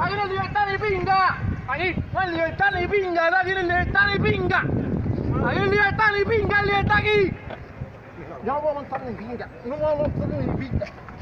Aquí no hay libertad ni pinga. Aquí no hay libertad ni pinga. Aquí no hay libertad ni pinga. Aquí no hay libertad ni pinga. Hay libertad aquí. Yo no puedo montar ni pinga. No puedo montar ni pinga.